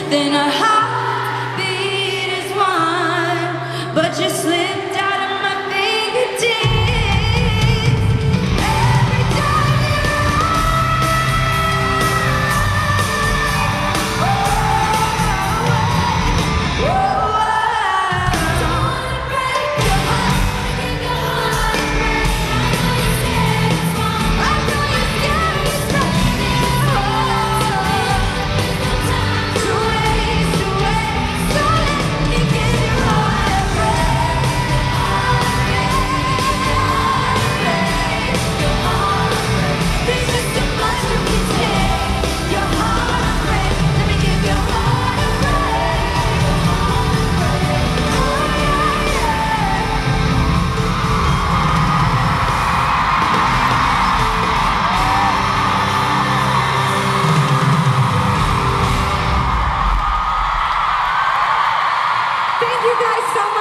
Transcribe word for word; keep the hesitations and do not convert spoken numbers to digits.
then our heartbeat is one, but you slipped out of my fingertips. Every time you're oh, don't wanna break your heart, break your heart, break. I know you're scared, it's running hard. To waste, to waste, so let me get your heart break. Your heart break. There's just too much to be taken. Your heart break. Let me give your heart a break. Oh yeah, yeah. Thank you guys so much.